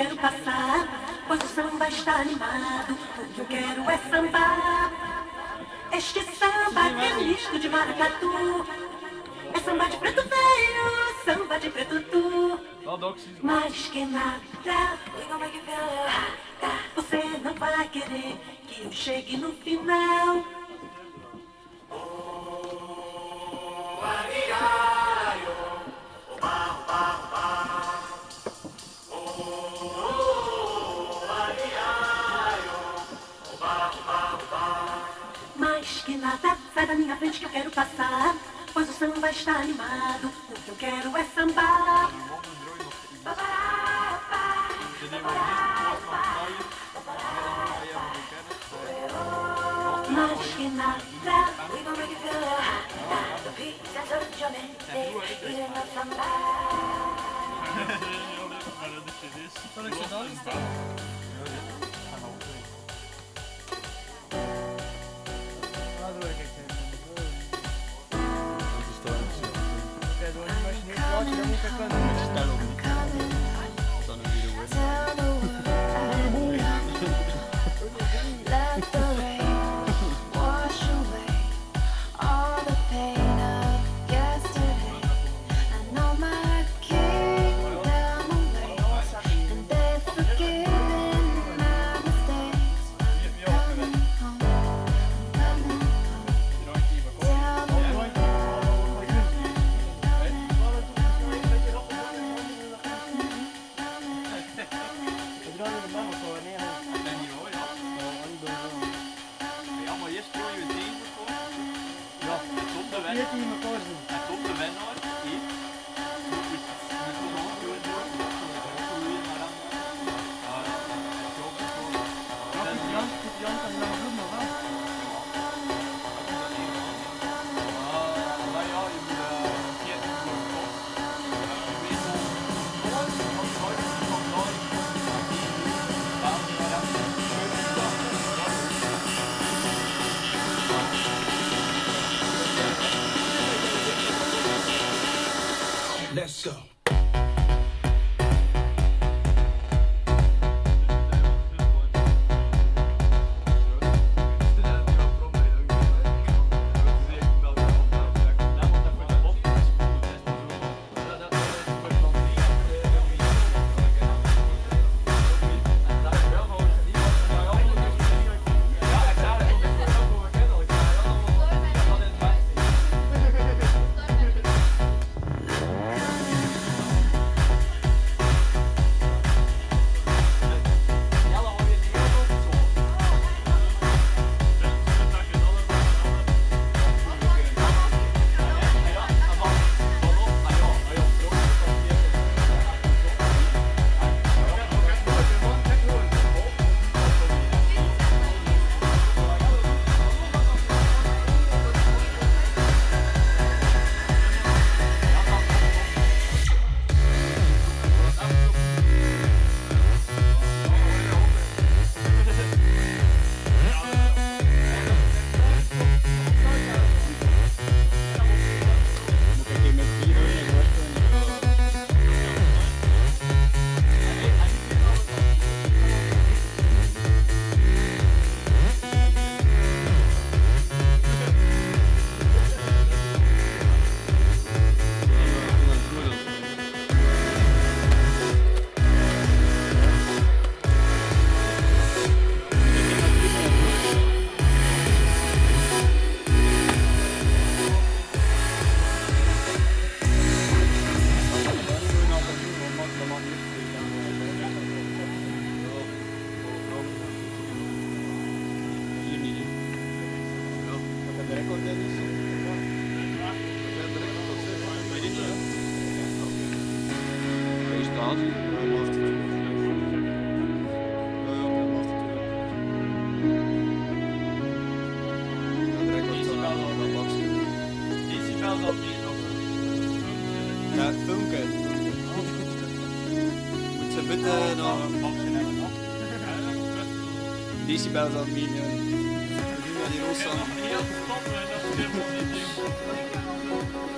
quero passar, pois o samba está animado. O que eu quero é sambar. Este samba que é misto de maracatu. É samba de preto velho, samba de preto tu. Mais que nada, você não vai querer que eu chegue no final. Mais que nada, sai da minha frente que eu quero passar, pois o samba está animado. O que eu quero é sambar. Mais que nada, we gon' make you feel the peace and touch your mente, eating up sambar. Let's go. Ja, filmpje. Moet ze bitte nog decibels aan medium. Die roos aan.